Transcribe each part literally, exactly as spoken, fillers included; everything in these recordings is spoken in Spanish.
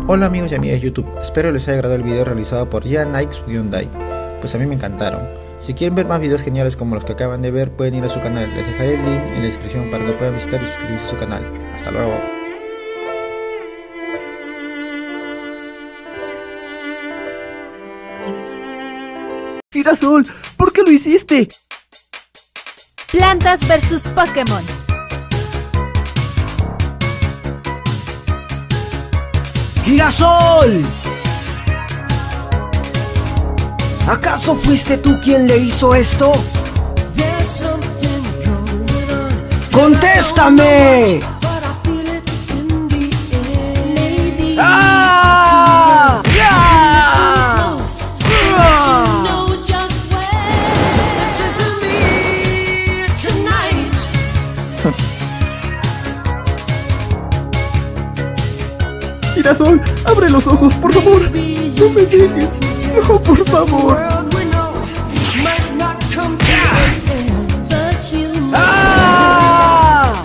Hola amigos y amigas de YouTube, espero les haya agradado el video realizado por Jan Nikes Hyundai, pues a mí me encantaron. Si quieren ver más videos geniales como los que acaban de ver, pueden ir a su canal, les dejaré el link en la descripción para que puedan visitar y suscribirse a su canal. Hasta luego. Girasol, ¿por qué lo hiciste? Plantas versus Pokémon. ¡Girasol! ¿Acaso fuiste tú quien le hizo esto? ¡Contéstame! ¡Ah! ¡Ah! Girasol, abre los ojos, por favor. No me dejes. No, por favor. ¡Ah!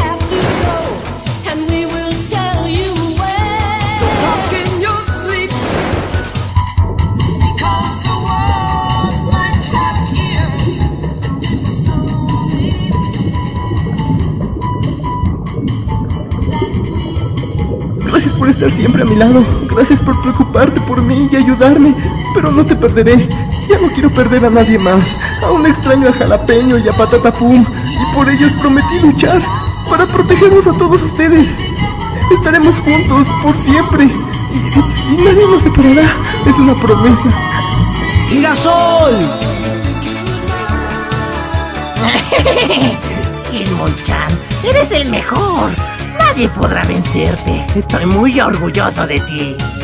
Gracias por estar siempre a mi lado. Gracias por preocuparte por mí y ayudarme. Pero no te perderé. Ya no quiero perder a nadie más. Aún extraño a Jalapeño y a Patata Pum. Y por ellos prometí luchar para protegernos a todos ustedes. Estaremos juntos por siempre. Y, y nadie nos separará. Es una promesa. ¡Girasol! Hitmonchan, eres el mejor. Nadie podrá vencerte. Estoy muy orgulloso de ti.